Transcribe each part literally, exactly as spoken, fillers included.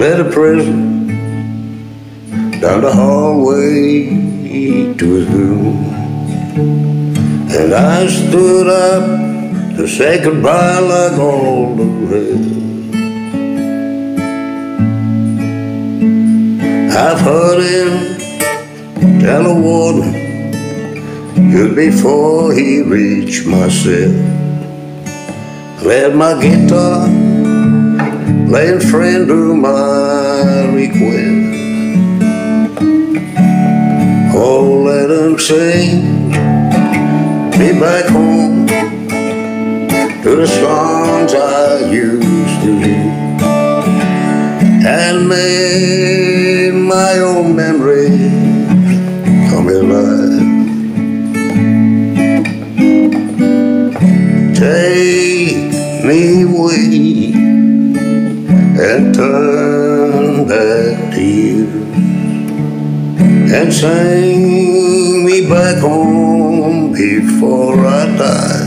led a prisoner down the hallway to his room, and I stood up to say goodbye like all the rest. I've heard him tell the warden just before he reached my cell, let my guitar play and friend to my request. Oh, let him sing me back home to the songs I used to hear, and make my own memory come alive. Take me away and turn back to you, and sing me back home before I die.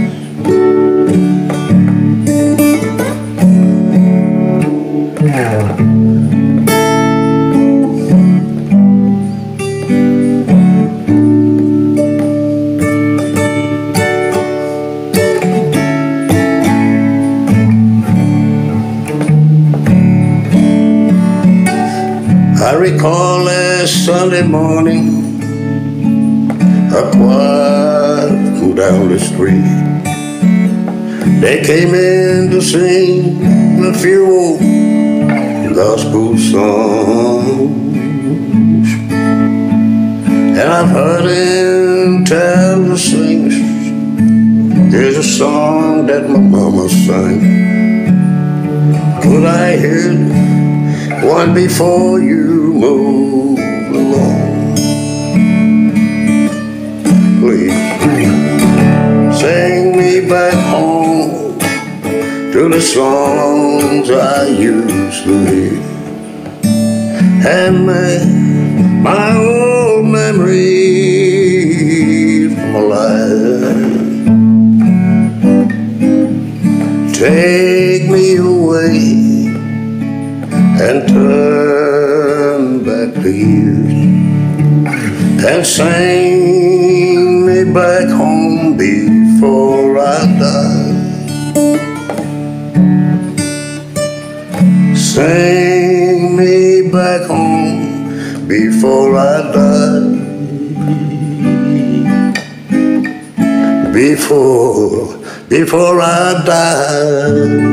I recall last Sunday morning, a choir from down the street. They came in to sing a few old gospel songs, and I've heard him tell the singers, there's a song that my mama sang. Could I hear one before you move along? Please sing me back home to the songs I used to hear, and make my old memories come alive. Take me away and turn back the years, and sing me back home before I die. Sing me back home before I die. Before, before I die.